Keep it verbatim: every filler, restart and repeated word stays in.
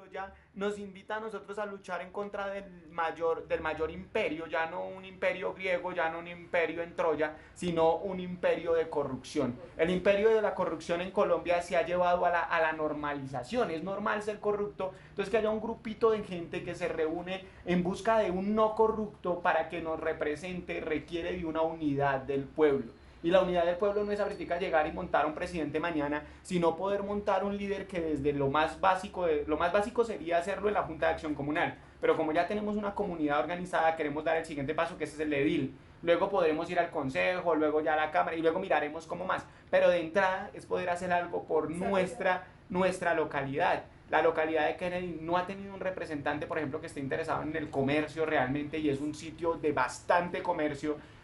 ya nos invita a nosotros a luchar en contra del mayor, del mayor imperio, ya no un imperio griego, ya no un imperio en Troya, sino un imperio de corrupción. El imperio de la corrupción en Colombia se ha llevado a la, a la normalización, es normal ser corrupto, entonces que haya un grupito de gente que se reúne en busca de un no corrupto para que nos represente requiere de una unidad del pueblo. Y la unidad del pueblo no es ahorita llegar y montar un presidente mañana, sino poder montar un líder que desde lo más básico, de, lo más básico sería hacerlo en la Junta de Acción Comunal. Pero como ya tenemos una comunidad organizada, queremos dar el siguiente paso, que ese es el edil. Luego podremos ir al consejo, luego ya a la cámara y luego miraremos cómo más. Pero de entrada es poder hacer algo por nuestra, nuestra localidad. La localidad de Kennedy no ha tenido un representante, por ejemplo, que esté interesado en el comercio realmente y es un sitio de bastante comercio.